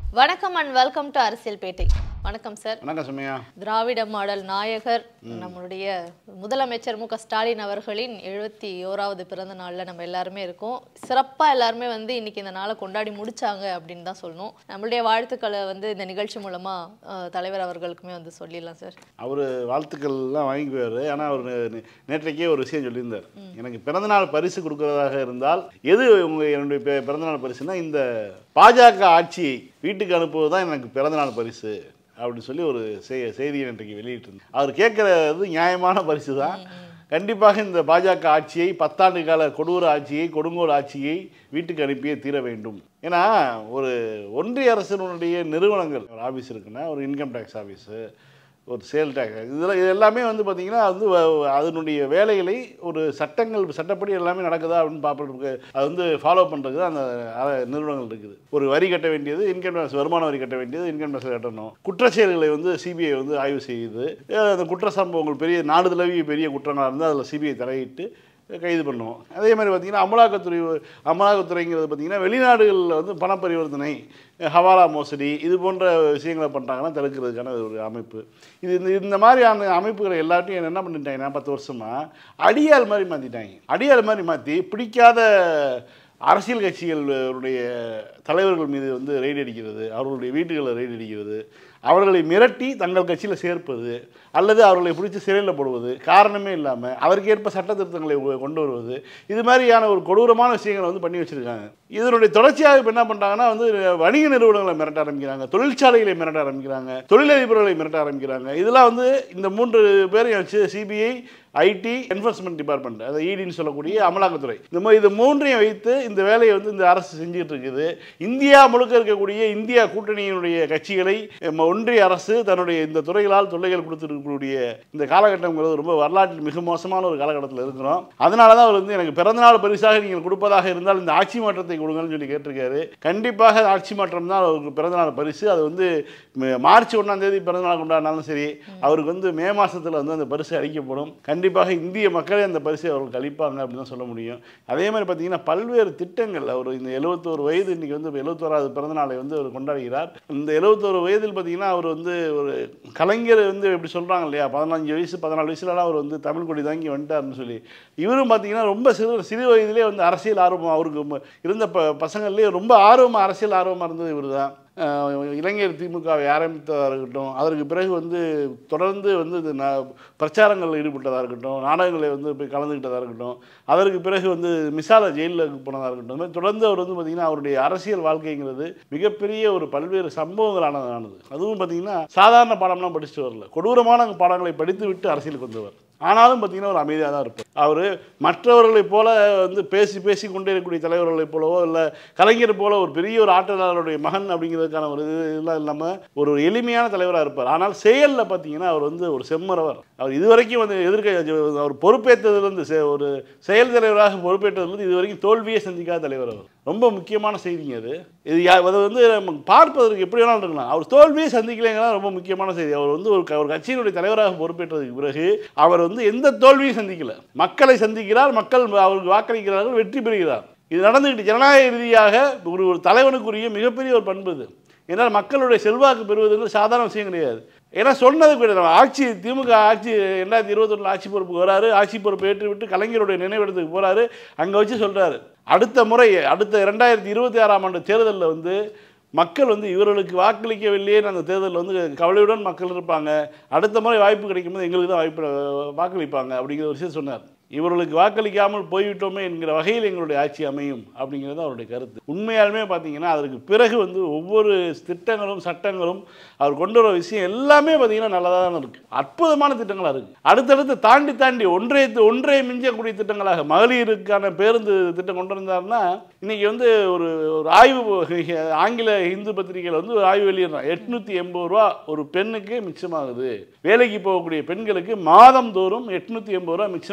வணக்கம் and welcome to அரசியல் பேட்டை. வணக்கம் சார். வணக்கம் சமயா. திராவிட மாடல் நாயகர் நம்மளுடைய முதலமைச்சர் MKStalin அவர்களின் 71வது பிறந்த நாள்ல நம்ம எல்லாருமே இருக்கோம். சிறப்பா எல்லாருமே இன்னைக்கு இந்த நாளை கொண்டாடி முடிச்சாங்க அப்படின்னு தான் சொல்லணும். நம்மளுடைய வாழ்த்துக்களை இந்த நிகழ்ச்சி மூலமா தலைவர் அவர்களுக்குமே சொல்லிடலாம் சார். அவர் வாழ்த்துக்கள் எல்லாம் வாங்கிக்குவாரு. ஆனா அவர் நேற்றைக்கே ஒரு விஷயம் சொல்லியிருந்தார். எனக்கு பிறந்தநாள் பரிசு கொடுக்கறதாக இருந்தால் எது என்னுடைய பிறந்தநாள் பரிசுனா இந்த பாஜக ஆட்சியை வீட்டுக்கு அனுப்புவது தான் எனக்கு பிறந்தநாள் பரிசு அப்படின்னு சொல்லி ஒரு செய்தியை இன்றைக்கு வெளியிட்டிருந்தார். அவர் கேட்கறது நியாயமான பரிசு தான். கண்டிப்பாக இந்த பாஜக ஆட்சியை 10 ஆண்டு கால கொடூர ஆட்சியை கொடுங்கோல் ஆட்சியை வீட்டுக்கு அனுப்பியே தீர வேண்டும். ஏன்னா ஒரு ஒன்றிய அரசினுடைய நிறுவனங்கள் ஒரு ஆஃபீஸ் இருக்குன்னா ஒரு இன்கம் டேக்ஸ் ஆஃபீஸு ஒரு சேல் டேக்ஸ் இது எல்லாமே பார்த்திங்கன்னா அதனுடைய வேலைகளை ஒரு சட்டப்படி எல்லாமே நடக்குதா அப்படின்னு பார்ப்பதற்கு அது ஃபாலோ பண்ணுறதுக்கு அந்த நிறுவனங்கள் இருக்குது. ஒரு வரி கட்ட வேண்டியது இன்கம் டேக்ஸ், வருமான வரி கட்ட வேண்டியது இன்கம் டேக்ஸ் கட்டணும். குற்றச்செயல்களை சிபிஐ ஆய்வு செய்யுது. அந்த குற்ற சம்பவங்கள் பெரிய நாடு தழுவிய பெரிய குற்றங்களாக இருந்தால் அதில் சிபிஐ தலையிட்டு கைது பண்ணுவோம். அதே மாதிரி பார்த்திங்கன்னா அமலாக்கத்துறைங்கிறது பார்த்திங்கன்னா வெளிநாடுகளில் பண பரிவர்த்தனை, ஹவாலா மோசடி இது போன்ற விஷயங்களை பண்ணுறாங்கன்னா தடுக்கிறதுக்கான ஒரு அமைப்பு. இந்த மாதிரியான அமைப்புகளை எல்லாத்தையும் என்ன பண்ணிட்டாங்கன்னா 10 வருஷமாக அடியாள் மாதிரி மாற்றிட்டாங்க. அடியாள் மாதிரி மாற்றி பிடிக்காத அரசியல் கட்சிகளுடைய தலைவர்கள் மீது ரெய்டு அடிக்கிறது, அவர்களுடைய வீட்டுகளில் ரெய்டு அடிக்கிறது, அவர்களை மிரட்டி தங்கள் கட்சியில் சேர்ப்பது அல்லது அவர்களை பிடிச்சி சிறையில் போடுவது, காரணமே இல்லாமல் அதற்கேற்ப சட்ட திருத்தங்களை கொண்டு வருவது, இது மாதிரியான ஒரு கொடூரமான விஷயங்களை பண்ணி வச்சுருக்காங்க. இதனுடைய தொடர்ச்சியாக இப்போ என்ன பண்ணுறாங்கன்னா வணிக நிறுவனங்களை மிரட்ட ஆரம்பிக்கிறாங்க, தொழிற்சாலைகளை மிரட்ட ஆரம்பிக்கிறாங்க, தொழிலதிபர்களை மிரட்ட ஆரம்பிக்கிறாங்க. இதெல்லாம் இந்த 3 பேரையும் வச்சு சிபிஐ, ஐடி, என்ஃபோர்ஸ்மெண்ட் டிபார்ட்மெண்ட், அதை இடின்னு சொல்லக்கூடிய அமலாக்கத்துறை, இது 3ஐயும் வைத்து இந்த வேலையை இந்த அரசு செஞ்சுட்டு இருக்குது. இந்தியா முழுக்க இருக்கக்கூடிய இந்தியா கூட்டணியினுடைய கட்சிகளை ஒன்றிய அரசு தன்னுடைய இந்த துறைகளால் தொல்லைகள் கொடுத்துருக்கக்கூடிய இந்த காலகட்டங்கிறது ரொம்ப வரலாற்றில் மிக மோசமான ஒரு காலகட்டத்தில் இருக்கிறோம். அதனால தான் அவர் எனக்கு பிறந்தநாள் பரிசாக நீங்கள் கொடுப்பதாக இருந்தால் இந்த ஆட்சி மாற்றத்தை கொடுங்கன்னு சொல்லி கேட்டிருக்காரு. கண்டிப்பாக ஆட்சி மாற்றம் தான் அவருக்கு பிறந்தநாள் பரிசு. அது மார்ச் 1ஆம் தேதி பிறந்தநாள் கொண்டாடினாலும் சரி, அவருக்கு மே மாதத்தில் அந்த பரிசு அளிக்கப்படும். கண்டிப்பாக இந்திய மக்களே அந்த பரிசை அவர்களுக்கு அளிப்பாங்க அப்படின்னு தான் சொல்ல முடியும். அதே மாதிரி பார்த்தீங்கன்னா பல்வேறு திட்டங்கள் அவர் இந்த 71 வயது இன்னைக்கு 71வது பிறந்தநாளை அவர் கொண்டாடுகிறார். இந்த 71 வயதில் பார்த்தீங்கன்னா அவர் ஒரு கலைஞர் எப்படி சொல்கிறாங்க இல்லையா, 15 வயசு 14 வயசுலலாம் அவர் தமிழ் கொடி தாங்கி வந்துட்டார்னு சொல்லி. இவரும் பார்த்தீங்கன்னா ரொம்ப சிறு வயதிலே அரசியல் ஆர்வம் அவருக்கு இருந்த பசங்கள்லேயே ரொம்ப அரசியல் ஆர்வமாக இருந்தது இவர் தான். இளைஞர் திமுகவை ஆரம்பித்ததாக இருக்கட்டும், அதற்கு பிறகு தொடர்ந்து பிரச்சாரங்களில் ஈடுபட்டதாக இருக்கட்டும், நாடகங்களை போய் கலந்துக்கிட்டதாக இருக்கட்டும், அதற்கு பிறகு மிசால ஜெயிலுக்கு போனதாக இருக்கட்டும், தொடர்ந்து அவர் பார்த்திங்கன்னா அவருடைய அரசியல் வாழ்க்கைங்கிறது மிகப்பெரிய ஒரு பல்வேறு சம்பவங்களானது. அதுவும் பார்த்திங்கன்னா சாதாரண பாடம்லாம் படிச்சுட்டு வரல, கொடூரமான பாடங்களை படித்து விட்டு அரசியலுக்கு வந்தவர். ஆனாலும் பார்த்தீங்கன்னா ஒரு அமைதியாக தான் இருப்பார். அவர் மற்றவர்களைப் போல பேசி கொண்டே இருக்கக்கூடிய தலைவர்களைப் போலவோ இல்லை கலைஞர் போல ஒரு பெரிய ஒரு ஆற்றலாளருடைய மகன் அப்படிங்கிறதுக்கான ஒரு இதெல்லாம் இல்லாமல் ஒரு எளிமையான தலைவராக இருப்பார். ஆனால் செயலில் பார்த்தீங்கன்னா அவர் ஒரு செம்மறவர். அவர் இதுவரைக்கும் அவர் பொறுப்பேற்றதுலேருந்து ஒரு செயல் தலைவராக பொறுப்பேற்றதுலேருந்து இதுவரைக்கும் தோல்வியே சந்திக்காத தலைவர் அவர். ரொம்ப முக்கியமான செய்திங்க அது. அது நம்ம பார்ப்பதற்கு எப்படி வேணாலும் இருக்கலாம், அவர் தோல்வியை சந்திக்கலைங்கன்னா ரொம்ப முக்கியமான செய்தி. அவர் ஒரு கட்சியினுடைய தலைவராக பொறுப்பேற்றதுக்கு பிறகு அவர் எந்த தோல்வியும் சந்திக்கல, மக்களை சந்திக்கிறார், மக்கள் அவருக்கு வாக்களிக்கிறார்கள், வெற்றி பெறுகிறார். இது நடந்துக்கிட்டு ஜனநாயக ரீதியாக ஒரு தலைவனுக்குரிய மிகப்பெரிய ஒரு பண்பு இது. ஏன்னால் மக்களுடைய செல்வாக்கு பெறுவதுங்கிறது சாதாரண விஷயம் கிடையாது. ஏன்னா சொன்னது கிடையாது. ஆட்சி திமுக ஆட்சி 2021 ஆட்சி பொறுப்புக்கு வராரு, ஆட்சி பொறுப்பு ஏற்றுவிட்டு கலைஞருடைய நினைவிடத்துக்கு போகிறாரு. அங்கே வச்சு சொல்கிறாரு அடுத்த 2026ஆம் ஆண்டு தேர்தலில் மக்கள் இவர்களுக்கு வாக்களிக்கவில்லையே, அந்த தேர்தலில் கவலையுடன் மக்கள் இருப்பாங்க, அடுத்த முறை வாய்ப்பு கிடைக்கும்போது எங்களுக்கு தான் வாக்களிப்பாங்க அப்படிங்கிற ஒரு விஷயம் சொன்னார். இவர்களுக்கு வாக்களிக்காமல் போய்விட்டோமே என்கிற வகையில் எங்களுடைய ஆட்சி அமையும் அப்படிங்கிறது அவருடைய கருத்து. உண்மையாலுமே பார்த்தீங்கன்னா அதற்கு பிறகு ஒவ்வொரு திட்டங்களும் சட்டங்களும் அவர் கொண்டு வர விஷயம் எல்லாமே பார்த்தீங்கன்னா நல்லதாக தான் இருக்குது, அற்புதமான திட்டங்களாக இருக்குது. அடுத்தடுத்து தாண்டி ஒன்றை மிஞ்சக்கூடிய திட்டங்களாக மகளிருக்கான பேருந்து திட்டம் கொண்டு வந்தாருன்னா இன்றைக்கி ஒரு ஆய்வு ஆங்கில இந்து பத்திரிகையில் ஒரு ஆய்வு வெளியிடுறான். 880 ரூபா ஒரு பெண்ணுக்கு மிச்சமாகுது, வேலைக்கு போகக்கூடிய பெண்களுக்கு மாதம் தோறும் 880 ரூபா மிச்சமாகுதுங்கிறது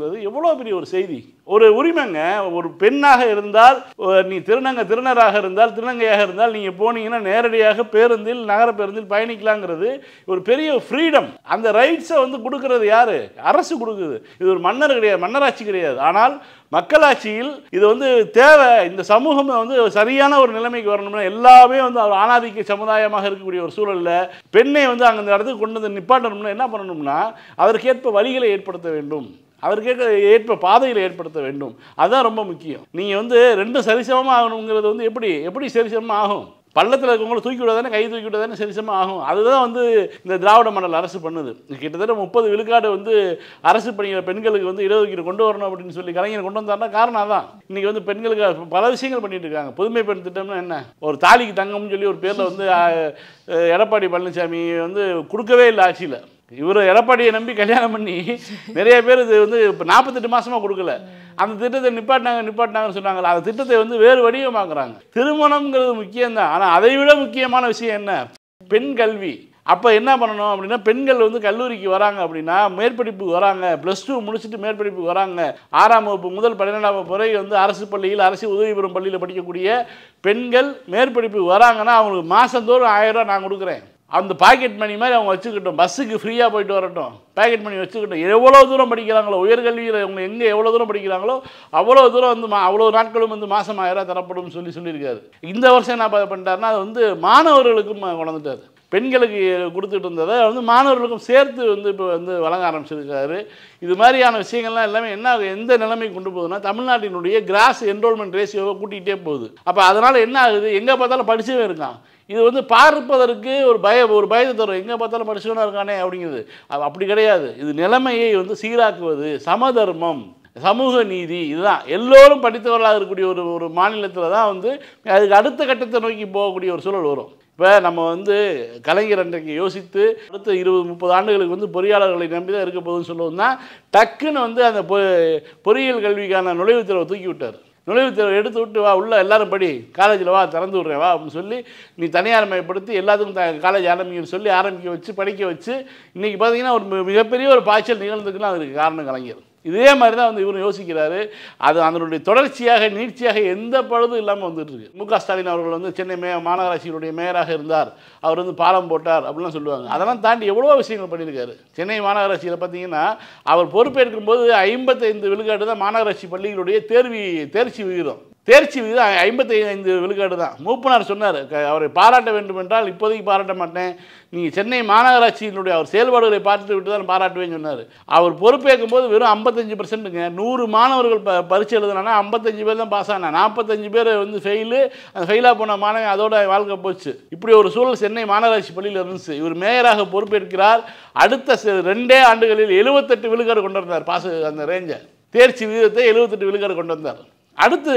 கொடுக்கறது எவ்வளோ பெரிய ஒரு செய்தி, ஒரு உரிமைங்க. ஒரு பெண்ணாக இருந்தால், நீ திருநராக இருந்தால், திருநங்கையாக இருந்தால் நீங்கள் போனீங்கன்னா நேரடியாக பேருந்தில், நகர பேருந்தில் பயணிக்கலாங்கிறது ஒரு பெரிய ஃப்ரீடம். அந்த ரைட்ஸை வந்து கொடுக்கறது யாரு? அரசு கொடுக்குது. இது ஒரு மன்னர் கிடையாது, மன்னராட்சி கிடையாது. ஆனால் மக்களாட்சியில் இது வந்து தேவை. இந்த சமூகம் வந்து சரியான ஒரு நிலைமைக்கு வரணும்னா எல்லாமே வந்து ஒரு ஆணாதிக்க சமுதாயமாக இருக்கக்கூடிய ஒரு சூழலில் பெண்ணை வந்து அங்கே அந்த இடத்துக்கு கொண்டு வந்து நிப்பாட்டணும்னா என்ன பண்ணணும்னா அதற்கேற்ப வழிகளை ஏற்படுத்த வேண்டும், அதற்கேற்ற ஏற்ப பாதையில் ஏற்படுத்த வேண்டும். அதுதான் ரொம்ப முக்கியம். நீங்கள் வந்து ரெண்டும் சரிசமமாக ஆகணுங்கிறது வந்து எப்படி சரிசமமாக ஆகும்? பள்ளத்தில் இருக்கவங்களை தூக்கி விட தானே, கை தூக்கி விட தானே சரிசமமாக ஆகும். அதுதான் வந்து இந்த திராவிட மாடல் அரசு பண்ணுது. கிட்டத்தட்ட 30 விழுக்காடு வந்து அரசு பணிகிற பெண்களுக்கு வந்து இடஒதுக்கீடு கொண்டு வரணும் அப்படின்னு சொல்லி கலைஞர் கொண்டு வந்தாருன்னா காரணம் அதான். இன்றைக்கி வந்து பெண்களுக்கு பல விஷயங்கள் பண்ணிட்டு இருக்காங்க. புதுமை பெண் திட்டம்னா என்ன? ஒரு தாலிக்கு தங்கம்னு சொல்லி ஒரு பேரில் வந்து எடப்பாடி பழனிசாமி வந்து கொடுக்கவே இல்லை ஆட்சியில். இவர் எடப்பாடியை நம்பி கல்யாணம் பண்ணி நிறைய பேர் இது வந்து இப்போ 48 மாதமாக கொடுக்கல. அந்த திட்டத்தை நிப்பாட்டினாங்கன்னு சொன்னாங்களா, அந்த திட்டத்தை வந்து வேறு வடிவமாக்குறாங்க. திருமணம்ங்கிறது முக்கியம்தான், ஆனால் அதை விட முக்கியமான விஷயம் என்ன? பெண் கல்வி. அப்போ என்ன பண்ணணும் அப்படின்னா, பெண்கள் வந்து கல்லூரிக்கு வராங்க அப்படின்னா, மேற்படிப்புக்கு வராங்க, +2 முடிச்சுட்டு மேற்படிப்புக்கு வராங்க, 6ஆம் வகுப்பு முதல் 12ஆம் வகுப்பு வரை வந்து அரசு பள்ளியில், அரசு உதவி பெறும் பள்ளியில் படிக்கக்கூடிய பெண்கள் மேற்படிப்புக்கு வராங்கன்னா அவங்களுக்கு மாதந்தோறும் 1000 ரூபா நான் கொடுக்குறேன். அந்த பாக்கெட் மணி மாதிரி அவங்க வச்சுக்கிட்டோம், பஸ்ஸுக்கு ஃப்ரீயாக போயிட்டு வரட்டும், பாக்கெட் மணி வச்சுக்கிட்டோம். எவ்வளோ தூரம் படிக்கிறாங்களோ, உயர்கல்வியில் அவங்க எங்கே எவ்வளோ தூரம் படிக்கிறாங்களோ அவ்வளோ தூரம் வந்து அவ்வளோ நாட்களும் வந்து மாதம் 1000 ரூபா தரப்படும் சொல்லியிருக்காரு. இந்த வருஷம் என்ன பண்ணிட்டாருன்னா அது வந்து மாணவர்களுக்கும் கொண்டுட்டார். பெண்களுக்கு கொடுத்துட்டு இருந்ததை வந்து மாணவர்களுக்கும் சேர்த்து வந்து இப்போ வந்து வழங்க ஆரம்பிச்சிருக்காரு. இது மாதிரியான விஷயங்கள்லாம் எல்லாமே என்ன எந்த நிலைமைக்கு கொண்டு போகுதுன்னா, தமிழ்நாட்டினுடைய கிராஸ் என்ரோல்மெண்ட் ரேஷியோவை கூட்டிகிட்டே போகுது. அப்போ அதனால் என்ன ஆகுது, எங்கே பார்த்தாலும் படிச்சவே இருக்கான். இது வந்து பார்ப்பதற்கு ஒரு பயத்தை தரும், எங்கே பார்த்தாலும் படிச்சவனாக இருக்கானே அப்படிங்கிறது. அப்படி கிடையாது. இது நிலைமையை வந்து சீராக்குவது, சமதர்மம், சமூக நீதி, இதுதான். எல்லோரும் படித்தவர்களாக இருக்கக்கூடிய ஒரு மாநிலத்தில் தான் வந்து அதுக்கு அடுத்த கட்டத்தை நோக்கி போகக்கூடிய ஒரு சூழல் வரும். இப்போ நம்ம வந்து கலைஞர் அன்றைக்கு யோசித்து அடுத்த 20-30 ஆண்டுகளுக்கு வந்து பொறியாளர்களை நம்பி தான் இருக்க போகுதுன்னு சொல்லுவோம்னா, டக்குன்னு வந்து அந்த பொறியியல் கல்விக்கான நுழைவுத் தேர்வை தூக்கி விட்டார். நுழைவுத் தேர்வை எடுத்து விட்டு வா உள்ள எல்லாரும் படி, காலேஜில் வா திறந்து விட்றேன் வா அப்படின்னு சொல்லி நீ தனியார்மயப்படுத்தி எல்லாத்துக்கும் காலேஜ் ஆரம்பிக்கணும்னு சொல்லி ஆரம்பிக்க வச்சு படிக்க வச்சு இன்றைக்கி பார்த்தீங்கன்னா ஒரு மிகப்பெரிய ஒரு பாய்ச்சல் நிகழ்ந்துக்குன்னா அதுக்கு காரணம் கலைஞர். இதே மாதிரி தான் வந்து இவர் யோசிக்கிறாரு. அது அதனுடைய தொடர்ச்சியாக நீட்சியாக எந்த பழுதும் இல்லாமல் வந்துட்டு இருக்கு. MKStalin அவர்கள் வந்து சென்னை மாநகராட்சியினுடைய மேயராக இருந்தார், அவர் வந்து பாலம் போட்டார் அப்படிலாம் சொல்லுவாங்க. அதெல்லாம் தாண்டி எவ்வளோ விஷயங்கள் பண்ணியிருக்காரு. சென்னை மாநகராட்சியில் பார்த்தீங்கன்னா அவர் பொறுப்பேற்கும் போது 55 விழுக்காடு தான் மாநகராட்சி பள்ளிகளுடைய தேர்ச்சி விகிதம். தேர்ச்சி விகிதம் 55 விழுக்காடு தான். மூப்பனார் சொன்னார், அவரை பாராட்ட வேண்டும் என்றால் இப்போதைக்கு பாராட்ட மாட்டேன், நீங்கள் சென்னை மாநகராட்சியினுடைய அவர் செயல்பாடுகளை பார்த்துட்டு விட்டு தான் பாராட்டுவேன்னு சொன்னார். அவர் பொறுப்பேற்கும் போது வெறும் 55%ங்க. 100 மாணவர்கள் பரீட்சை எழுதுனா 55 பேர் தான் பாஸ் ஆனா, 45 பேர் வந்து ஃபெயிலு. அந்த ஃபெயிலாக போன மாணவன் அதோட வாழ்க்கை போச்சு. இப்படி ஒரு சூழல் சென்னை மாநகராட்சி பள்ளியில் இருந்துச்சு. இவர் மேயராக பொறுப்பேற்கிறார். அடுத்த 2 ஆண்டுகளில் 78 விழுக்காடு கொண்டு வந்தார். பாஸ் அந்த ரேஞ்சை, தேர்ச்சி விகிதத்தை 78 விழுக்காடு கொண்டு வந்தார். அடுத்து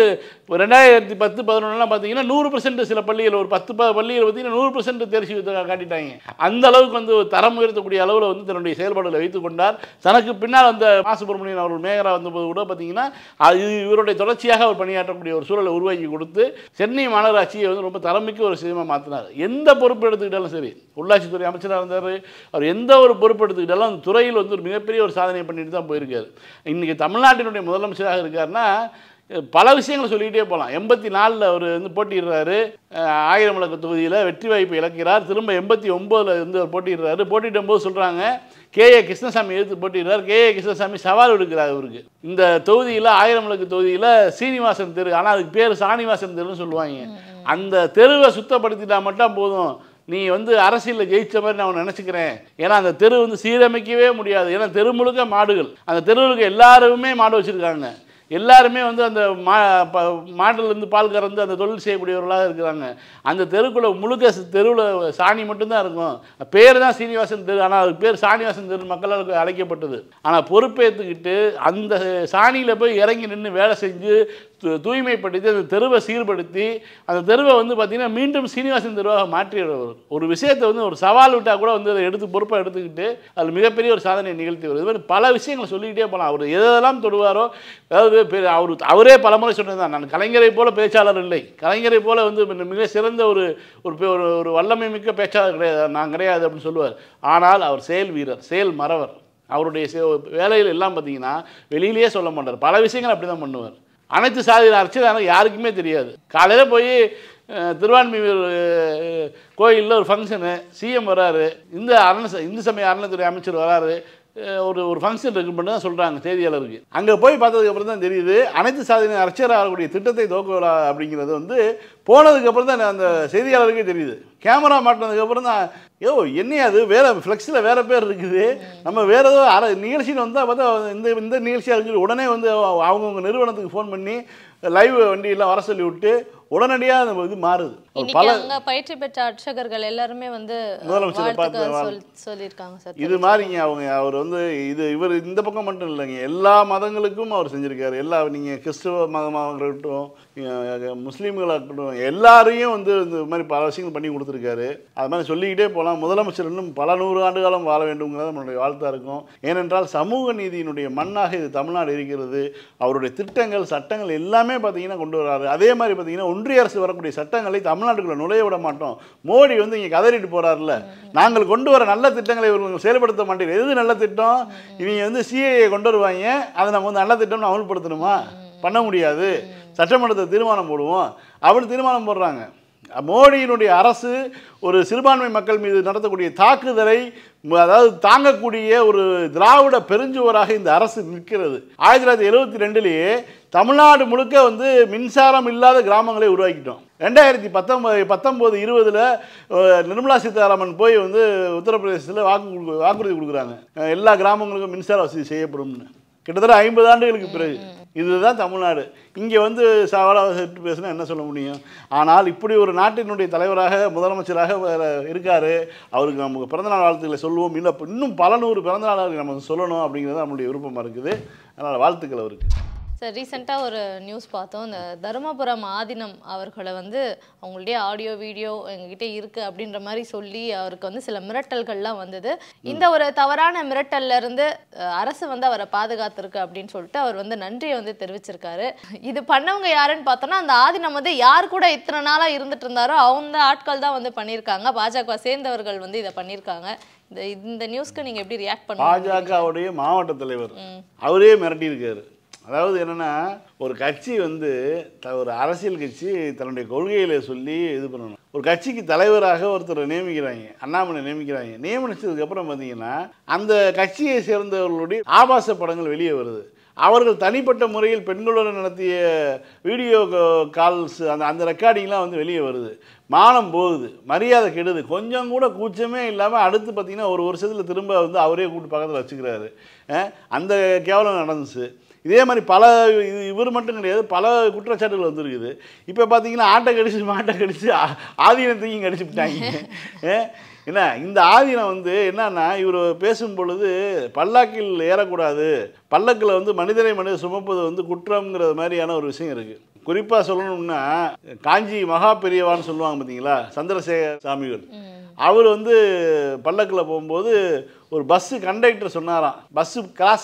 2010-11 பார்த்தீங்கன்னா 100% சில பள்ளிகள், ஒரு 10 பள்ளிகள் பார்த்தீங்கன்னா 100% தேர்ச்சி காட்டிட்டாங்க. அந்த அளவுக்கு வந்து தரம் உயர்த்தக்கூடிய அளவில் வந்து தன்னுடைய செயல்பாடுகளை வைத்துக் கொண்டார். தனக்கு பின்னால் வந்த சுப்பிரமணியன் அவர்கள் மேயராக வந்தபோது கூட பார்த்தீங்கன்னா அது இவருடைய தொடர்ச்சியாக அவர் பணியாற்றக்கூடிய ஒரு சூழலை உருவாக்கி கொடுத்து சென்னை மாநகராட்சியை வந்து ரொம்ப தரமிக்க ஒரு விஷயமாக மாற்றினார். எந்த பொறுப்பு எடுத்துக்கிட்டாலும் சரி, உள்ளாட்சித்துறை அமைச்சராக இருந்தார், அவர் எந்த ஒரு பொறுப்பு எடுத்துக்கிட்டாலும் அந்த துறையில் வந்து ஒரு மிகப்பெரிய ஒரு சாதனை பண்ணிட்டு தான் போயிருக்காரு. இன்றைக்கி தமிழ்நாட்டினுடைய முதலமைச்சராக இருக்காருன்னா பல விஷயங்களை சொல்லிக்கிட்டே போகலாம். 84 அவர் வந்து போட்டிடுறாரு, 1000 விளக்கு தொகுதியில் வெற்றி வாய்ப்பை இழக்கிறார். திரும்ப 89 வந்து அவர் போட்டிடுறாரு. போட்டிடும் போது சொல்கிறாங்க KA கிருஷ்ணசாமி எதிர்த்து போட்டிடுறார். KA கிருஷ்ணசாமி சவால் விடுக்கிறார் அவருக்கு. இந்த தொகுதியில் 1000 விளக்கு தொகுதியில் சீனிவாசன் தெரு, ஆனால் அதுக்கு பேர் சாணிவாசன் தெருன்னு சொல்லுவாங்க. அந்த தெருவை சுத்தப்படுத்திட்டா மட்டும் போதும், நீ வந்து அரசியலில் ஜெயிச்ச மாதிரி நான் நினச்சிக்கிறேன். ஏன்னா அந்த தெரு வந்து சீரமைக்கவே முடியாது. ஏன்னா தெரு முழுக்க மாடுகள், அந்த தெருவுக்கு எல்லாருமே மாடு வச்சுருக்காங்க. எல்லாருமே வந்து அந்த மாட்டிலேருந்து பால் கறந்து அந்த தொழில் செய்யக்கூடியவர்களாக இருக்கிறாங்க. அந்த தெருக்குள்ளே முழுக்க தெருவில் சாணி மட்டும்தான் இருக்கும். பேர் தான் சீனிவாசன் தெரு, ஆனால் அதுக்கு பேர் சாணிவாசன் தெரு மக்களால் அழைக்கப்பட்டது. ஆனால் பொறுப்பேற்றுக்கிட்டு அந்த சாணியில் போய் இறங்கி நின்று வேலை செஞ்சு தூய்மைப்படுத்தி அந்த தெருவை சீர்படுத்தி அந்த தெருவை வந்து பார்த்திங்கன்னா மீண்டும் சீனிவாசன் தெருவாக மாற்றிடுறவர். ஒரு விஷயத்தை வந்து ஒரு சவால் விட்டால் கூட வந்து அதை எடுத்து பொறுப்பாக எடுத்துக்கிட்டு அது மிகப்பெரிய ஒரு சாதனையை நிகழ்த்தி வருது. இது மாதிரி பல விஷயங்களை சொல்லிக்கிட்டே போகலாம். அவர் எதெல்லாம் தொடுவாரோ, அதாவது அவரே பலமுறை சொன்னதுதான், நான் கலைஞரை போல பேச்சாளர் இல்லை, கலைஞரை போல வந்து மிக சிறந்த ஒரு வல்லமை மிக்க பேச்சாளர் கிடையாது, நான் கிடையாது அப்படின்னு சொல்லுவார். ஆனால் அவர் செயல் வீரர், செயல் மறவர். அவருடைய வேலைகள் எல்லாம் பார்த்தீங்கன்னா வெளியிலேயே சொல்ல மாட்டார். பல விஷயங்கள் அப்படி தான் பண்ணுவார். அனைத்து சாதியின அர்ச்சகர் யாருக்குமே தெரியாது. காலையில் போய் திருவான்மியூர் கோயிலில் ஒரு ஃபங்க்ஷனு, சிஎம் வராரு, இந்து சமய அறநிலைத்துறை அமைச்சர் வராரு, ஒரு ஃபங்க்ஷன் இருக்கு மட்டும் தான் சொல்கிறாங்க செய்தியாளருக்கு. அங்கே போய் பார்த்ததுக்கப்புறம் தான் தெரியுது அனைத்து சாதியின அர்ச்சகர் ஆகக்கூடிய திட்டத்தை துவக்க அப்படிங்கிறது வந்து போனதுக்கப்புறம் தான் அந்த செய்தியாளருக்கே தெரியுது. கேமரா மாட்டினதுக்கப்புறம் தான் என்னையா அது வேறு ஃப்ளெக்ஸில் வேறு பேர் இருக்குது, நம்ம வேறு ஏதோ நிகழ்ச்சின்னு வந்தால் பார்த்தா இந்த நிகழ்ச்சியாக இருக்குது. உடனே வந்து அவங்கவுங்க நிறுவனத்துக்கு ஃபோன் பண்ணி லைவ் வண்டியெல்லாம் வர சொல்லி விட்டு உடனடியாக அந்த இது மாறுது. பல பயிற்சி பெற்ற அர்ச்சகர்கள் எல்லாருமே வந்து முதலமைச்சர் பார்த்து சொல்லியிருக்காங்க சார். இது மாதிரிங்க அவர் வந்து இவர் இந்த பக்கம் மட்டும் இல்லைங்க, எல்லா மதங்களுக்கும் அவர் செஞ்சுருக்காரு. நீங்கள் கிறிஸ்துவ மதமாக இருக்கட்டும், முஸ்லீம்களாக இருக்கட்டும், எல்லாரையும் வந்து இந்த மாதிரி பல விஷயங்கள் பண்ணி கொடுத்துருக்காரு. அது மாதிரி சொல்லிக்கிட்டே போகலாம். முதலமைச்சர் இன்னும் பல 100 ஆண்டு காலம் வாழ வேண்டும்ங்கிறது நம்மளுடைய வாழ்த்தாக இருக்கும். ஏனென்றால் சமூக நீதியினுடைய மண்ணாக இது தமிழ்நாடு இருக்கிறது. அவருடைய திட்டங்கள் சட்டங்கள் எல்லாமே பார்த்தீங்கன்னா கொண்டு வராரு. அதே மாதிரி பார்த்தீங்கன்னா ஒன்றிய அரசு வரக்கூடிய சட்டங்களை தமிழ்நாட்டுக்குள்ள நுழைய விட மாட்டோம். மோடி வந்து இங்கே கதறிட்டு போறாருல்ல, நாங்கள் கொண்டு வர நல்ல திட்டங்களை இவங்க செயல்படுத்த மாட்டேங்குது. எது நல்ல திட்டம்? இவங்க வந்து சிஏஏ கொண்டு வருவாங்க, அதை நம்ம வந்து நல்ல திட்டம்னு அமல்படுத்தணுமா? பண்ண முடியாது. சட்டமன்றத்தை தீர்மானம் போடுவோம் அப்படி தீர்மானம் போடுறாங்க. மோடியினுடைய அரசு ஒரு சிறுபான்மை மக்கள் மீது நடத்தக்கூடிய தாக்குதலை அதாவது தாங்கக்கூடிய ஒரு திராவிட பெருஞ்சுவராக இந்த அரசு நிற்கிறது. 1972லேயே தமிழ்நாடு முழுக்க வந்து மின்சாரம் இல்லாத கிராமங்களை உருவாக்கிட்டோம். 2019-20 நிர்மலா சீதாராமன் போய் வந்து உத்தரப்பிரதேசத்தில் வாக்குறுதி கொடுக்குறாங்க, எல்லா கிராமங்களுக்கும் மின்சார வசதி செய்யப்படும்னு. கிட்டத்தட்ட 50 ஆண்டுகளுக்கு பிறகு இதுதான் தமிழ்நாடு. இங்கே வந்து சவாலாக பேசினா என்ன சொல்ல முடியும்? ஆனால் இப்படி ஒரு நாட்டினுடைய தலைவராக முதலமைச்சராக இருக்கார். அவருக்கு நமக்கு பிறந்தநாள் வாழ்த்துக்களை சொல்லுவோம். இல்லை இன்னும் பல 100 பிறந்தநாள் நம்ம சொல்லணும் அப்படிங்கிறது நம்மளுடைய விருப்பமாக இருக்குது. அதனால் வாழ்த்துக்கள் அவருக்கு. சார், ரீசெண்டாக ஒரு நியூஸ் பார்த்தோம். இந்த தருமபுரம் ஆதீனம் அவர்களை வந்து அவங்களுடைய ஆடியோ வீடியோ எங்ககிட்ட இருக்குது அப்படின்ற மாதிரி சொல்லி அவருக்கு வந்து சில மிரட்டல்கள்லாம் வந்தது. இந்த ஒரு தவறான மிரட்டல்ல இருந்து அரசு வந்து அவரை பாதுகாத்திருக்கு அப்படின்னு சொல்லிட்டு அவர் வந்து நன்றியை வந்து தெரிவிச்சிருக்காரு. இது பண்ணவங்க யாருன்னு பார்த்தோன்னா அந்த ஆதீனம் வந்து யார் கூட இத்தனை நாளாக இருந்துட்டு இருந்தாரோ அவங்க ஆட்கள் தான் வந்து பண்ணியிருக்காங்க. பாஜக சேர்ந்தவர்கள் வந்து இதை பண்ணியிருக்காங்க. இந்த நியூஸ்க்கு நீங்கள் எப்படி ரியாக்ட் பண்ணுங்க? பாஜகவுடைய மாவட்ட தலைவர் அவரே மிரட்டியிருக்காரு. அதாவது என்னென்னா, ஒரு கட்சி வந்து ஒரு அரசியல் கட்சி தன்னுடைய கொள்கைகளை சொல்லி இது பண்ணணும். ஒரு கட்சிக்கு தலைவராக ஒருத்தரை நியமிக்கிறாங்க, அண்ணாமலை நியமிக்கிறாங்க. நியமிச்சதுக்கப்புறம் பார்த்தீங்கன்னா அந்த கட்சியை சேர்ந்தவர்களுடைய ஆபாச படங்கள் வெளியே வருது. அவர்கள் தனிப்பட்ட முறையில் பெண்களுடன் நடத்திய வீடியோ கால்ஸ் அந்த ரெக்கார்டிங்லாம் வந்து வெளியே வருது. மானம் போகுது, மரியாதை கெடுது. கொஞ்சம் கூட கூச்சமே இல்லாமல் அடுத்து பார்த்திங்கன்னா ஒரு வருஷத்தில் திரும்ப வந்து அவரே கூப்பிட்டு பக்கத்தில் வச்சுக்கிறாரு. அந்த கேவலம் நடந்துச்சு. இதே மாதிரி பல இவர் மட்டும் கிடையாது, பல குற்றச்சாட்டுகள் வந்துருக்குது. இப்போ பார்த்தீங்கன்னா ஆட்டை கடிச்சு மாட்டை கடிச்சு ஆதீனத்தையும் கடிச்சு விட்டாங்க. என்ன இந்த ஆதீனம் வந்து என்னன்னா, இவர் பேசும் பொழுது பல்லாக்கில் ஏறக்கூடாது, பல்லக்கில் வந்து மனிதனை சுமப்பது வந்து குற்றம்ங்கிறது மாதிரியான ஒரு விஷயம் இருக்குது. குறிப்பாக சொல்லணும்னா காஞ்சி மகா பெரியவான்னு சொல்லுவாங்க பார்த்தீங்களா, சந்திரசேகர சாமிகள். அவர் வந்து பல்லக்கில் போகும்போது ஒரு பஸ்ஸு கண்டக்டர் சொன்னாராம், பஸ்ஸு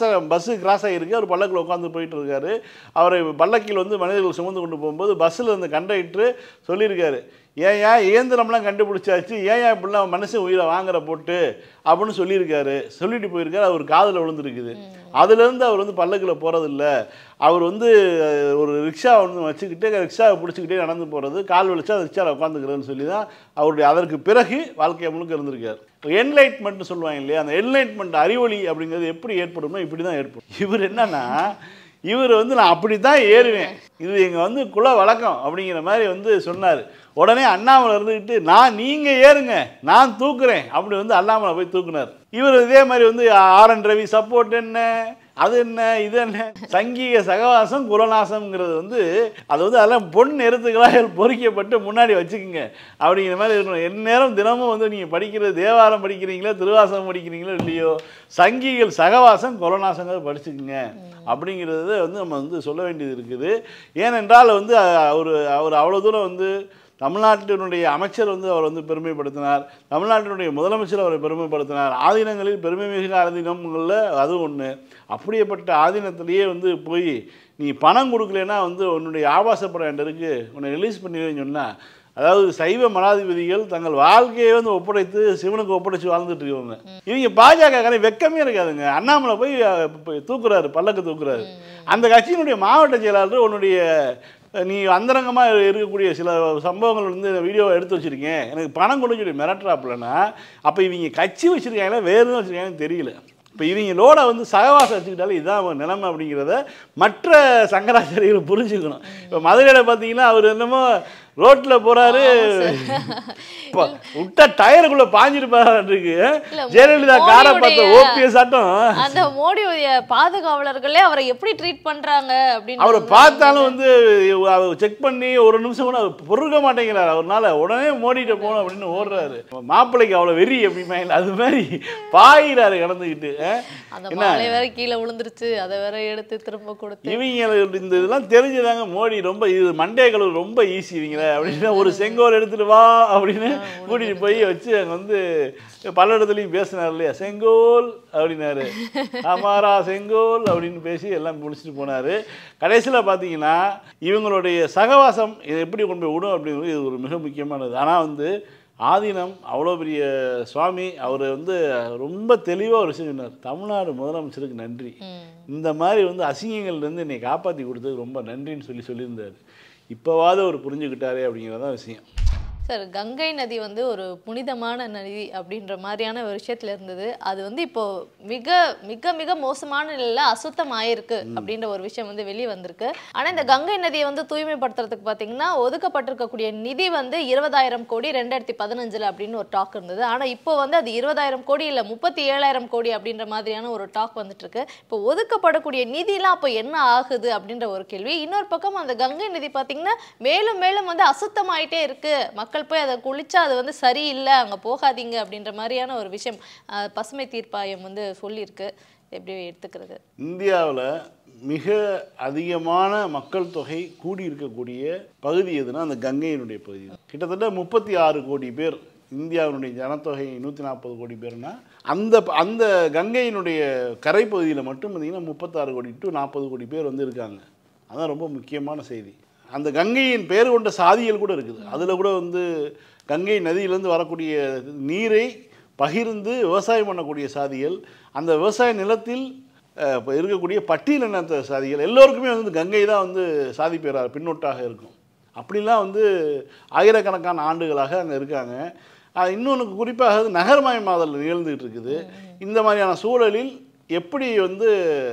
கிராஸ் ஆகிருக்கு, அவர் பல்லக்கில் உட்காந்து போயிட்டு இருக்காரு. அவரை பல்லக்கில் வந்து மனிதர்கள் சுமந்து கொண்டு போகும்போது பஸ்ஸில் இருந்த கண்டக்டர் சொல்லியிருக்காரு, ஏன் இயந்திரம்லாம் கண்டுபிடிச்சாச்சு, ஏன் இப்படிலாம் மனுஷன் உயிரை வாங்குற போட்டு அப்படின்னு சொல்லியிருக்காரு. சொல்லிட்டு போயிருக்காரு. அவர் காதில் விழுந்துருக்குது. அதுலேருந்து அவர் வந்து பல்லக்கில் போகிறதில்ல, அவர் வந்து ஒரு ரிக்ஷா வந்து வச்சுக்கிட்டு ரிக்ஷாவை பிடிச்சிக்கிட்டே நடந்து போகிறது, கால் வலிச்சா ரிக்ஷாவில் உட்காந்துக்கிறதுன்னு சொல்லி தான் அவருடைய அதற்கு பிறகு வாழ்க்கையை முழுக்க இருந்திருக்கார். என்லைட்மெண்ட்னு சொல்லுவாங்க இல்லையா, அந்த என்லைட்மெண்ட் அறிவொளி அப்படிங்கிறது எப்படி ஏற்படும்னா இப்படி தான் ஏற்படும். இவர் என்னன்னா, இவர் வந்து நான் அப்படி தான் ஏறுவேன், இது எங்கள் வந்து குல வழக்கம் அப்படிங்கிற மாதிரி வந்து சொன்னார். உடனே அண்ணாமலை இருந்துக்கிட்டு நீங்கள் ஏறுங்க நான் தூக்குறேன் அப்படி வந்து அண்ணாமலை போய் தூக்குனார். இவர் இதே மாதிரி வந்து RN ரவி சப்போர்ட் என்ன, அது என்ன, இது என்ன, சங்கீக சகவாசம் குலநாசம்ங்கிறது வந்து அது வந்து அதெல்லாம் பொன் எழுத்துக்களாக பொறிக்கப்பட்டு முன்னாடி வச்சுக்கோங்க அப்படிங்கிற மாதிரி இருக்கணும். எந்நேரம் தினமும் வந்து நீங்கள் படிக்கிறது தேவாரம் படிக்கிறீங்களோ திருவாசகம் படிக்கிறீங்களோ இல்லையோ, சங்கீகள் சகவாசம் குலநாசங்கிறத படிச்சுக்குங்க அப்படிங்கிறது வந்து நம்ம வந்து சொல்ல வேண்டியது இருக்குது. ஏனென்றால் வந்து அவர் அவ்வளோ தூரம் வந்து தமிழ்நாட்டினுடைய அமைச்சர் வந்து அவர் வந்து பெருமைப்படுத்தினார், தமிழ்நாட்டினுடைய முதலமைச்சர் அவரை பெருமைப்படுத்தினார். ஆதீனங்களில் பெருமை மிகு ஆதீனங்களில் அது ஒன்று. அப்படியேப்பட்ட ஆதீனத்திலேயே வந்து போய் நீ பணம் கொடுக்கலன்னா வந்து உன்னுடைய ஆபாச படம் என்கிட்ட இருக்குது, உன்னை ரிலீஸ் பண்ணிடுவேன்னு சொன்னால் அதாவது சைவ மடாதிபதிகள் தங்கள் வாழ்க்கையை வந்து ஒப்படைத்து சிவனுக்கு ஒப்படைச்சு வாழ்ந்துட்டு இருக்கவங்க. இவங்க பாஜக வெக்கமே இருக்காதுங்க. அண்ணாமலை போய் தூக்குறாரு, பல்லக்கு தூக்குறாரு. அந்த கட்சியினுடைய மாவட்ட செயலாளர் உன்னுடைய நீ அந்தரங்கமாக இருக்கக்கூடிய சில சம்பவங்கள் வந்து வீடியோவை எடுத்து வச்சுருக்கேன், எனக்கு பணம் கொண்டு சொல்லி மிரட்டுறாப்புலன்னா அப்போ இவங்க கட்சி வச்சுருக்காங்களா வேறு எதுவும் வச்சுருக்காங்கன்னு தெரியல. இப்போ இவங்களோட வந்து சகவாசம் வச்சுக்கிட்டாலும் இதுதான் நிலைமை அப்படிங்கிறத மற்ற சங்கராச்சாரியர்கள் புரிஞ்சுக்கணும். இப்போ மதுரையில் பார்த்தீங்கன்னா அவர் என்னமோ ரோட்டில் போகிறாரு, விட்ட டயருக்குள்ள பாஞ்சிருப்பாருக்கு. ஜெயலலிதா காரை பார்த்த ஓபிஎஸ் ஆட்டம் அந்த மோடியுடைய பாதுகாவலர்களே அவரை எப்படி ட்ரீட் பண்றாங்க அப்படின்னு அவரை பார்த்தாலும் வந்து செக் பண்ணி ஒரு நிமிஷம் கூட பொறுக்க மாட்டேங்கிறாரு. அவர்னால உடனே மோடிட்ட போகணும் அப்படின்னு ஓடுறாரு. மாப்பிள்ளைக்கு அவ்வளோ வெறி அப்படிமா அது மாதிரி பாயிறாரு கடந்துக்கிட்டு. என்ன வேற கீழே விழுந்துருச்சு, அதை வேற எடுத்து திரும்ப கொடுத்து இவங்க இந்த இதெல்லாம் தெரிஞ்சுதாங்க மோடி ரொம்ப இது மண்டே கலவு ரொம்ப ஈஸி இவங்கள அப்படின்னு ஒரு செங்கோல் எடுத்துட்டு வா அப்படின்னு கூட்டிட்டு போய் வச்சு அங்கே வந்து பல இடத்துலையும் பேசினார் இல்லையா, செங்கோல் அப்படின்னாரு, அமாரா செங்கோல் அப்படின்னு பேசி எல்லாம் முடிச்சுட்டு போனார். கடைசியில் பார்த்தீங்கன்னா இவங்களுடைய சகவாசம் இதை எப்படி கொண்டு போய் விடும் அப்படிங்கிறது இது ஒரு மிக முக்கியமானது. ஆனால் வந்து ஆதீனம் அவ்வளோ பெரிய சுவாமி அவர் வந்து ரொம்ப தெளிவாக ஒரு விஷயம் சொன்னார், தமிழ்நாடு முதலமைச்சருக்கு நன்றி, இந்த மாதிரி வந்து அசிங்கங்கள்லேருந்து என்னை காப்பாற்றி கொடுத்ததுக்கு ரொம்ப நன்றின்னு சொல்லியிருந்தார். இப்போவாவது அவர் புரிஞ்சுக்கிட்டாரே அப்படிங்கிறதான் விஷயம். சார், கங்கை நதி வந்து ஒரு புனிதமான நதி அப்படின்ற மாதிரியான ஒரு விஷயத்துல இருந்தது. அது வந்து இப்போ மிக மிக மிக மோசமான நிலையில அசுத்தம் ஆயிருக்கு அப்படின்ற ஒரு விஷயம் வந்து வெளியே வந்திருக்கு. ஆனா இந்த கங்கை நதியை வந்து தூய்மைப்படுத்துறதுக்கு பாத்தீங்கன்னா ஒதுக்கப்பட்டிருக்கக்கூடிய நிதி வந்து 20,000 கோடி 2015 அப்படின்னு ஒரு டாக் இருந்தது. ஆனா இப்போ வந்து அது 20,000 கோடி இல்ல 37,000 கோடி அப்படின்ற மாதிரியான ஒரு டாக் வந்துட்டு இருக்கு. இப்போ ஒதுக்கப்படக்கூடிய நிதிலாம் அப்போ என்ன ஆகுது அப்படின்ற ஒரு கேள்வி. இன்னொரு பக்கம் அந்த கங்கை நதி பாத்தீங்கன்னா மேலும் மேலும் வந்து அசுத்தமாயிட்டே இருக்கு, மக்கள் போய் அதை குளிச்சா அது வந்து சரியில்லை, அங்கே போகாதீங்க அப்படின்ற மாதிரியான ஒரு விஷயம் பசுமை தீர்ப்பாயம் வந்து சொல்லியிருக்கு. எப்படி எடுத்துக்கிறது? இந்தியாவில் மிக அதிகமான மக்கள் தொகை கூடியிருக்கக்கூடிய பகுதி எதுனா அந்த கங்கையினுடைய பகுதி தான். கிட்டத்தட்ட 36 கோடி பேர். இந்தியாவினுடைய ஜனத்தொகை 140 கோடி பேர்னா அந்த அந்த கங்கையினுடைய கரைப்பகுதியில் மட்டும் பார்த்திங்கன்னா 36 கோடி டு 40 கோடி பேர் வந்து இருக்காங்க. அதுதான் ரொம்ப முக்கியமான செய்தி. அந்த கங்கையின் பெயர் கொண்ட சாதிகள் கூட இருக்குது. அதில் கூட வந்து கங்கை நதியிலேருந்து வரக்கூடிய நீரை பகிர்ந்து விவசாயம் பண்ணக்கூடிய சாதிகள், அந்த விவசாய நிலத்தில் இப்போ இருக்கக்கூடிய பட்டியலினத்த சாதிகள் எல்லோருக்குமே வந்து கங்கை தான் வந்து சாதி பேரா பின்னொட்டாக இருக்கும். அப்படிலாம் வந்து ஆயிரக்கணக்கான ஆண்டுகளாக அங்கே இருக்காங்க. இன்னொன்று குறிப்பாக நகர்மயமாதல் நிகழ்ந்துகிட்டு இருக்குது. இந்த மாதிரியான சூழலில் எப்படி வந்து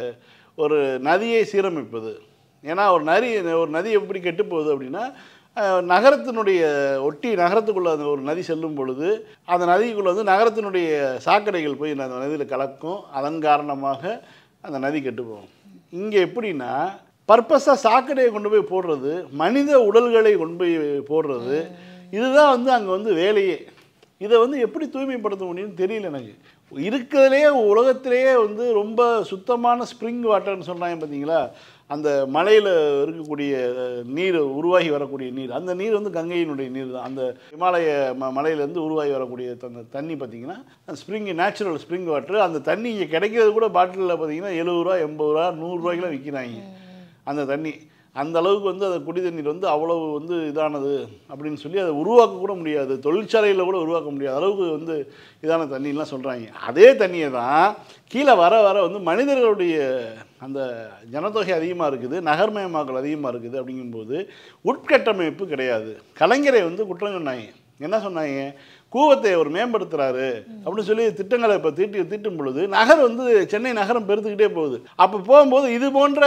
ஒரு நதியை சீரமைப்பது? ஏன்னா ஒரு நதி எப்படி கெட்டு போகுது அப்படின்னா நகரத்தினுடைய ஒட்டி நகரத்துக்குள்ளே அந்த ஒரு நதி செல்லும் பொழுது அந்த நதிக்குள்ளே வந்து நகரத்தினுடைய சாக்கடைகள் போய் அந்த நதியில் கலக்கும். அதன் காரணமாக அந்த நதி கெட்டு போகும். இங்கே எப்படின்னா பர்பஸாக சாக்கடையை கொண்டு போய் போடுறது, மனித உடல்களை கொண்டு போய் போடுறது, இதுதான் வந்து அங்கே வந்து வேலையே. இதை வந்து எப்படி தூய்மைப்படுத்த முடியும்னு தெரியல எனக்கு. இருக்கிறதுலேயே உலகத்திலேயே வந்து ரொம்ப சுத்தமான ஸ்ப்ரிங் வாட்டர்னு சொல்கிறாங்க பார்த்தீங்களா, அந்த மலையில் இருக்கக்கூடிய நீர் உருவாகி வரக்கூடிய நீர், அந்த நீர் வந்து கங்கையினுடைய நீர் தான். அந்த இமாலய மலையிலேருந்து உருவாகி வரக்கூடிய அந்த தண்ணி பார்த்திங்கன்னா ஸ்ப்ரிங், நேச்சுரல் ஸ்ப்ரிங் வாட்டர். அந்த தண்ணி இங்கே கிடைக்கிறது கூட பாட்டிலில் பார்த்திங்கன்னா 70 ரூபா 80 ரூபா 100 ரூபாய்க்குலாம் விற்கிறாங்க அந்த தண்ணி. அந்த அளவுக்கு வந்து அந்த குடி தண்ணீர் வந்து அவ்வளவு வந்து இதானது அப்படின்னு சொல்லி அதை உருவாக்க கூட முடியாது, தொழிற்சாலையில் கூட உருவாக்க முடியாத அளவுக்கு வந்து இதான தண்ணிலாம் சொல்கிறாங்க. அதே தண்ணியை தான் கீழே வர வர வந்து மனிதர்களுடைய அந்த ஜனத்தொகை அதிகமாக இருக்குது, நகர்மயமாக்கல் அதிகமாக இருக்குது. அப்படிங்கும்போது உட்கட்டமைப்பு கிடையாது. கலைஞரை வந்து குற்றம் சொன்னாங்க. என்ன சொன்னாங்க, கூவத்தை அவர் மேம்படுத்துகிறாரு அப்படின்னு சொல்லி திட்டங்களை இப்போ தீட்டும் பொழுது நகர் வந்து சென்னை நகரம் பெருத்துக்கிட்டே போகுது. அப்போ போகும்போது இது போன்ற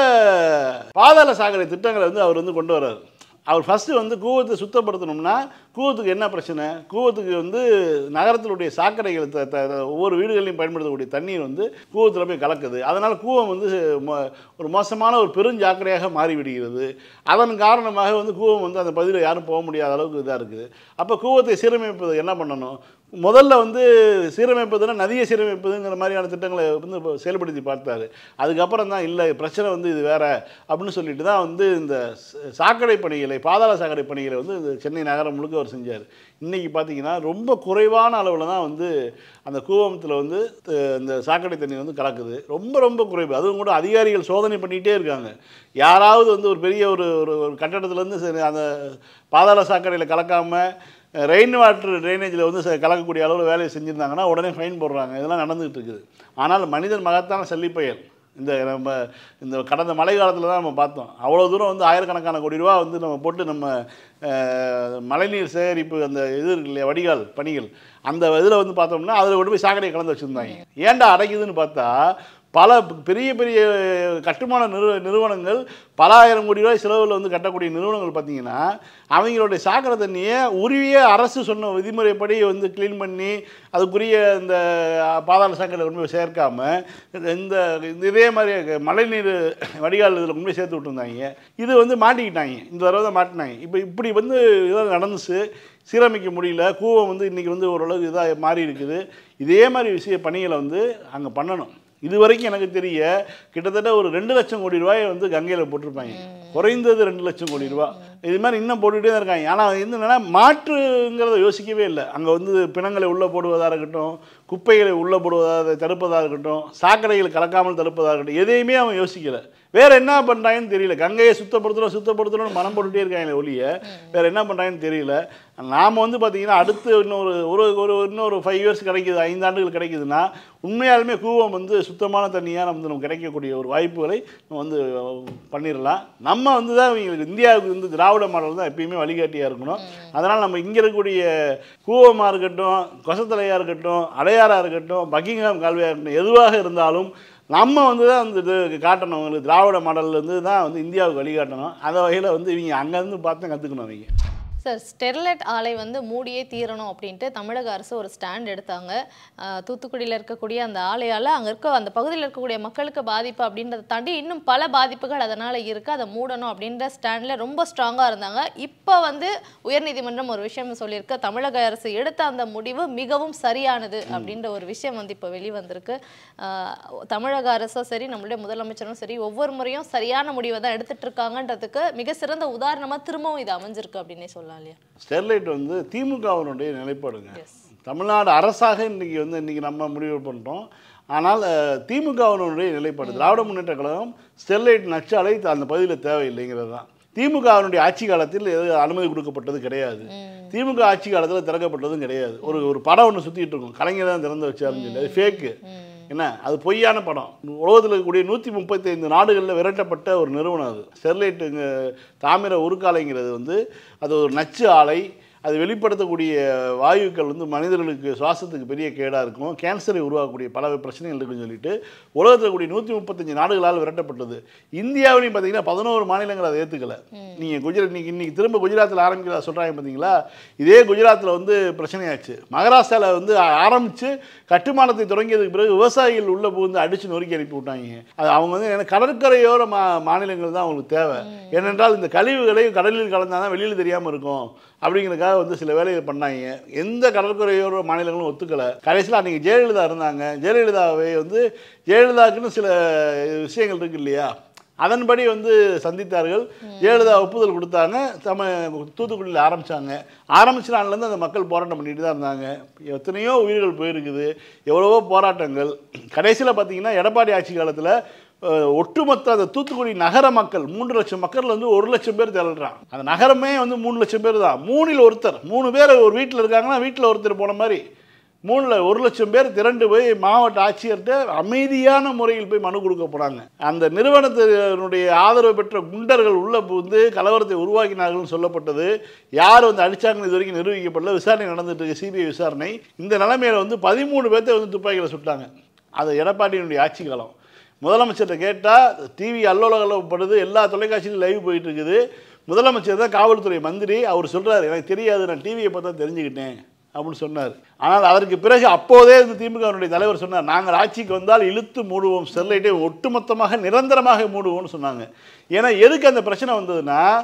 பாதாள சாக்கடை திட்டங்களை வந்து அவர் வந்து கொண்டு வர்றாரு. அவர் ஃபஸ்ட்டு வந்து கூவத்தை சுத்தப்படுத்தணும்னா கூவத்துக்கு என்ன பிரச்சனை, கூவத்துக்கு வந்து நகரத்தினுடைய சாக்கடைகள் ஒவ்வொரு வீடுகளையும் பயன்படுத்தக்கூடிய தண்ணீர் வந்து கூவத்தில் போய் கலக்குது. அதனால் கூவம் வந்து ஒரு மோசமான ஒரு பெருஞ்சாக்கடையாக மாறிவிடுகிறது. அதன் காரணமாக வந்து கூவம் வந்து அந்த பகுதியில் யாரும் போக முடியாத அளவுக்கு இதாக இருக்குது. அப்போ கூவத்தை சீரமைப்பது என்ன பண்ணணும், முதல்ல வந்து சீரமைப்பதுன்னா நதியை சீரமைப்பதுங்கிற மாதிரியான திட்டங்களை வந்து செயல்படுத்தி பார்த்தாரு. அதுக்கப்புறம் தான் இல்லை பிரச்சனை வந்து இது வேற அப்படின்னு சொல்லிட்டு தான் வந்து இந்த சாக்கடை பணிகளை, பாதாள சாக்கடை பணிகளை வந்து சென்னை நகரம் முழுக்க அவர் செஞ்சார். இன்றைக்கி பார்த்தீங்கன்னா ரொம்ப குறைவான அளவில் தான் வந்து அந்த கூவத்தில் வந்து இந்த சாக்கடை தண்ணி வந்து கலக்குது. ரொம்ப ரொம்ப குறைவு. அதுவும் கூட அதிகாரிகள் சோதனை பண்ணிகிட்டே இருக்காங்க. யாராவது வந்து ஒரு பெரிய ஒரு ஒரு கட்டடத்துலேருந்து அந்த பாதாள சாக்கடையில் கலக்காமல் ரெயின் வாட்டர் ட்ரைனேஜில் வந்து கலக்கக்கூடிய அளவில் வேலையை செஞ்சுருந்தாங்கன்னா உடனே ஃபைன் போடுறாங்க. இதெல்லாம் நடந்துகிட்டு இருக்குது. ஆனால் மனிதன் மகத்தான சல்லிப்பயல். நம்ம இந்த கடந்த மழை காலத்தில் தான் நம்ம பார்த்தோம். அவ்வளோ தூரம் வந்து ஆயிரக்கணக்கான கோடி ரூபா வந்து நம்ம போட்டு நம்ம மழைநீர் சேகரிப்பு அந்த இது இருக்கு இல்லையா, வடிகால் பணிகள், அந்த இதில் வந்து பார்த்தோம்னா அதில் கொண்டு போய் சாக்கடையை கலந்து வச்சுருந்தாங்க. ஏன்டா அடைக்குதுன்னு பார்த்தா பல பெரிய பெரிய கட்டுமான நிறுவனங்கள் பல ஆயிரம் கோடி ரூபாய் செலவில் வந்து கட்டக்கூடிய நிறுவனங்கள் பார்த்தீங்கன்னா அவங்களுடைய சாக்கடை தண்ணியை உரிய அரசு சொன்ன விதிமுறைப்படி வந்து க்ளீன் பண்ணி அதுக்குரிய இந்த பாதாள சாக்கடை கொண்டு போய் சேர்க்காமல் இந்த இதே மாதிரி மழைநீர் வடிகால் இதில் கொண்டு போய் சேர்த்து விட்டுருந்தாங்க. இது வந்து மாட்டிக்கிட்டாங்க. இந்த தடவை தான் மாட்டினாங்க. இப்படி வந்து இதெல்லாம் நடந்துச்சு. சீரமைக்க முடியல. கூவம் வந்து இன்றைக்கி வந்து ஓரளவுக்கு இதாக மாறி இருக்குது. இதே மாதிரி பணிகளை வந்து அங்கே பண்ணணும். இது வரைக்கும் எனக்கு தெரிய கிட்டத்தட்ட ஒரு 2 லட்சம் கோடி ரூபாயை வந்து கங்கையில் போட்டிருப்பாங்க. குறைந்தது 2 லட்சம் கோடி ரூபா. இது மாதிரி இன்னும் போட்டுகிட்டே தான் இருக்காங்க. ஆனால் என்னென்னா மாற்றுங்கிறத யோசிக்கவே இல்லை. அங்கே வந்து பிணங்களை உள்ளே போடுவதாக இருக்கட்டும், குப்பைகளை உள்ளே போடுவதாக தடுப்பதாக இருக்கட்டும், சாக்கடைகளை கலக்காமல் தடுப்பதாக இருக்கட்டும், எதையுமே அவன் யோசிக்கலை. வேறு என்ன பண்ணுறாங்கன்னு தெரியல. கங்கையை சுத்தப்படுத்தணும்னு மனம் போட்டுகிட்டே இருக்காங்க ஒழிய வேறு என்ன பண்ணுறாங்கன்னு தெரியல. நாம் வந்து பார்த்திங்கன்னா அடுத்து இன்னொரு 5 இயர்ஸ் கிடைக்குது, 5 ஆண்டுகள் கிடைக்குதுன்னா உண்மையாலுமே கூவம் வந்து சுத்தமான தண்ணியாக நமக்கு கிடைக்கக்கூடிய ஒரு வாய்ப்புகளை நம்ம வந்து பண்ணிடலாம். நம்ம வந்து தான் இவங்களுக்கு இந்தியாவுக்கு வந்து திராவிட மாடல் தான் எப்பயுமே வழிகாட்டியாக இருக்கணும். அதனால் நம்ம இங்கே இருக்கக்கூடிய கூவமாக இருக்கட்டும், கொசத்தலையாக இருக்கட்டும், அடையாறாக இருக்கட்டும், பக்கிங்ஹாம் கால்வாயாக இருக்கட்டும், எதுவாக இருந்தாலும் நம்ம வந்து தான் வந்து இது காட்டணும். அவங்களுக்கு திராவிட மாடல்லேருந்து தான் வந்து இந்தியாவுக்கு வழிகாட்டணும். அந்த வகையில் வந்து இவங்க அங்கேருந்து பார்த்து கற்றுக்கணும். அவங்க சார், ஸ்டெர்லைட் ஆலை வந்து மூடியே தீரணும் அப்படின்ட்டு தமிழக அரசு ஒரு ஸ்டாண்ட் எடுத்தாங்க. தூத்துக்குடியில் இருக்கக்கூடிய அந்த ஆலையால் அங்கே அந்த பகுதியில் இருக்கக்கூடிய மக்களுக்கு பாதிப்பு அப்படின்றத தாண்டி இன்னும் பல பாதிப்புகள் அதனால் இருக்குது. அதை மூடணும் அப்படின்ற ஸ்டாண்டில் ரொம்ப ஸ்ட்ராங்காக இருந்தாங்க. இப்போ வந்து உயர்நீதிமன்றம் ஒரு விஷயம் சொல்லியிருக்கு. தமிழக அரசு எடுத்த அந்த முடிவு மிகவும் சரியானது அப்படின்ற ஒரு விஷயம் வந்து இப்போ வெளிவந்திருக்கு. தமிழக அரசும் சரி, நம்மளுடைய முதலமைச்சரும் சரி, ஒவ்வொரு முறையும் சரியான முடிவை தான் எடுத்துட்டு இருக்காங்கன்றதுக்கு மிக சிறந்த உதாரணமாக திரும்பவும் இது அமைஞ்சிருக்கு அப்படின்னே சொல்லலாம். ஸ்டெர்லைட் வந்து திமுகவினுடைய நிலைப்பாடுங்க. தமிழ்நாடு அரசாக இன்னைக்கு நம்ம முடிவு பண்ணுறோம். ஆனால் திமுகவினுடைய நிலைப்பாடு, திராவிட முன்னேற்ற கழகம் ஸ்டெர்லைட் நச்சாலை அந்த பகுதியில் தேவையில்லைங்கிறது தான். திமுகவினுடைய ஆட்சி காலத்தில் எது அனுமதி கொடுக்கப்பட்டது கிடையாது. திமுக ஆட்சி காலத்தில் திறக்கப்பட்டதும் கிடையாது. ஒரு படம் ஒன்று சுற்றிட்டு இருக்கும், கலைஞர் தான் திறந்து வச்சாருன்னு சொல்லி. அது ஃபேக்கு. என்ன, அது பொய்யான படம். உலகத்தில் இருக்கக்கூடிய 135 நாடுகளில் விரட்டப்பட்ட ஒரு நிறுவனம் அது. ஸ்டெர்லைட்டுங்க தாமிர உருக்காலைங்கிறது வந்து அது ஒரு நச்சு ஆலை. அது வெளிப்படுத்தக்கூடிய வாயுக்கள் வந்து மனிதர்களுக்கு சுவாசத்துக்கு பெரிய கேடாக இருக்கும், கேன்சரை உருவாக்கக்கூடிய பல பிரச்சனைகள் இருக்குன்னு சொல்லிட்டு உலகத்தில் கூடிய 135 நாடுகளால் விரட்டப்பட்டது. இந்தியாவிலையும் பார்த்தீங்கன்னா 11 மாநிலங்கள் அதை ஏற்றுக்கலை. நீங்கள் இன்னைக்கு திரும்ப குஜராத்தில் ஆரம்பிக்கிறதா சொல்கிறாங்க பார்த்தீங்களா. இதே குஜராத்தில் வந்து பிரச்சனையாச்சு. மகாராஷ்டிராவில் வந்து ஆரம்பித்து கட்டுமானத்தை தொடங்கியதுக்கு பிறகு விவசாயிகள் உள்ளே புகுந்து அடித்து நொறுக்கி அனுப்பி விட்டாங்க. அது அவங்க வந்து கடற்கரையோர மாநிலங்கள் தான் அவங்களுக்கு தேவை. ஏனென்றால் இந்த கழிவுகளை கடலில் கலந்தால் தான் வெளியில் தெரியாமல் இருக்கும் அப்படிங்கிறதுக்காக வந்து சில வேலைகள் பண்ணாங்க. எந்த கடற்கரையோர மாநிலங்களும் ஒத்துக்கலை. கடைசியில் அன்றைக்கி ஜெயலலிதா இருந்தாங்க. ஜெயலலிதாவை வந்து ஜெயலலிதாவுக்குன்னு சில விஷயங்கள் இருக்கு இல்லையா, அதன்படி வந்து சந்தித்தார்கள். ஜெயலலிதா ஒப்புதல் கொடுத்தாங்க. தூத்துக்குடியில் ஆரம்பிச்ச நாள்லேருந்து அந்த மக்கள் போராட்டம் பண்ணிட்டு தான் இருந்தாங்க. எத்தனையோ உயிர்கள் போயிருக்குது, எவ்வளவோ போராட்டங்கள். கடைசியில் பார்த்தீங்கன்னா எடப்பாடி ஆட்சி காலத்தில் ஒட்டுமொத்த அந்த தூத்துக்குடி நகர மக்கள் 3 லட்சம் மக்கள் வந்து 1 லட்சம் பேர் திரள்றான். அந்த நகரமே வந்து 3 லட்சம் பேர் தான். 3ல் ஒருத்தர், 3 பேர் ஒரு வீட்டில் இருக்காங்கன்னா வீட்டில் ஒருத்தர் போன மாதிரி 3ல் 1 லட்சம் பேர் திரண்டு போய் மாவட்ட ஆட்சியர்கிட்ட அமைதியான முறையில் போய் மனு கொடுக்க போனாங்க. அந்த நிறுவனத்தினுடைய ஆதரவு பெற்ற குண்டர்கள் உள்ள வந்து கலவரத்தை உருவாக்கினார்கள்னு சொல்லப்பட்டது. யார் வந்து அடித்தாங்கன்னு இது வரைக்கும் நிரூபிக்கப்படல. விசாரணை நடந்துட்டு இருக்கு, சிபிஐ விசாரணை. இந்த நிலைமையில் வந்து 13 பேர்த்தை வந்து துப்பாக்கியில் சுட்டாங்க. அது எடப்பாடியினுடைய ஆட்சி காலம். முதலமைச்சர்கிட்ட கேட்டால் டிவி அல்லோலகலப்படுது, எல்லா தொலைக்காட்சியிலும் லைவ் போயிட்டு இருக்குது. முதலமைச்சர் தான் காவல்துறை மந்திரி. அவர் சொல்கிறார், எனக்கு தெரியாது, நான் டிவியை பார்த்தா தெரிஞ்சுக்கிட்டேன் அப்படின்னு சொன்னார். ஆனால் அதற்கு பிறகு அப்போதே இந்த திமுகவினுடைய தலைவர் சொன்னார், நாங்கள் ஆட்சிக்கு வந்தால் இழுத்து மூடுவோம், ஸ்டெர்லைட்டை ஒட்டுமொத்தமாக நிரந்தரமாக மூடுவோம்னு சொன்னாங்க. ஏன்னா எதுக்கு அந்த பிரச்சனை வந்ததுன்னா,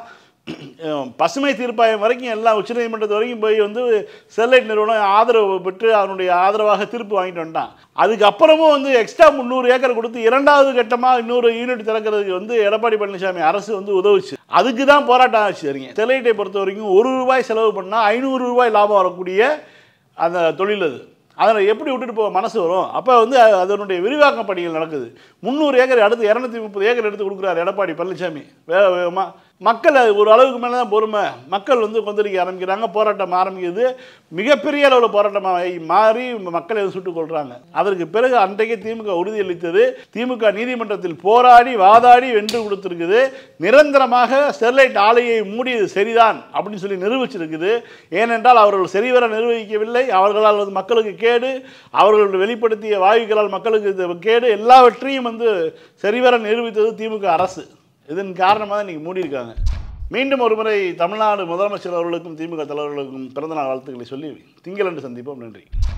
பசுமை தீர்ப்பாயம் வரைக்கும் எல்லாம் உச்சநீதிமன்றத்து வரைக்கும் போய் வந்து ஸ்டெர்லைட் நிறுவனம் ஆதரவு பெற்று அதனுடைய ஆதரவாக தீர்ப்பு வாங்கிட்டு வந்துட்டான். அதுக்கப்புறமும் வந்து எக்ஸ்ட்ரா 300 ஏக்கர் கொடுத்து 2வது கட்டமாக இன்னொரு யூனிட் திறக்கிறதுக்கு வந்து எடப்பாடி பழனிசாமி அரசு வந்து உதவுச்சு. அதுக்கு தான் போராட்டம் ஆச்சு. சரிங்க, ஸ்டெர்லைட்டை பொறுத்த வரைக்கும் ₹1 செலவு பண்ணால் ₹500 லாபம் வரக்கூடிய அந்த தொழில் அது. அதில் எப்படி விட்டுட்டு போக மனசு வரும்? அப்போ வந்து அதனுடைய விரிவாக்க பணிகள் நடக்குது. 300 ஏக்கர் அடுத்து 230 ஏக்கர் எடுத்து கொடுக்குறாரு எடப்பாடி பழனிசாமி. வேகமாக மக்கள் ஒரு அளவுக்கு மேலே தான் பொறுமை. மக்கள் வந்து கொந்தளிக்க ஆரம்பிக்கிறாங்க, போராட்டம் ஆரம்பிக்குது. மிகப்பெரிய அளவில் போராட்டமாக மாறி மக்களை சுட்டுக் கொள்கிறாங்க. அதற்கு பிறகு அன்றைக்கு திமுக உறுதியளித்தது. திமுக நீதிமன்றத்தில் போராடி வாதாடி வென்று கொடுத்துருக்குது. நிரந்தரமாக ஸ்டெர்லைட் ஆலையை மூடியது சரிதான் அப்படின்னு சொல்லி நிரூபிச்சிருக்குது. ஏனென்றால் அவர்கள் சரிவர நிர்வகிக்கவில்லை. அவர்களால் வந்து மக்களுக்கு கேடு, அவர்கள் வெளிப்படுத்திய வாயுக்களால் மக்களுக்கு கேடு, எல்லாவற்றையும் வந்து சரிவர நிரூபித்தது திமுக அரசு. இதன் காரணமாக தான் இன்றைக்கி மூடியிருக்காங்க. மீண்டும் ஒரு முறை தமிழ்நாடு முதலமைச்சர் அவர்களுக்கும் திமுக தலைவர்களுக்கும் பிறந்தநாள் வாழ்த்துக்களை சொல்லி திங்களன்று சந்திப்போம். நன்றி.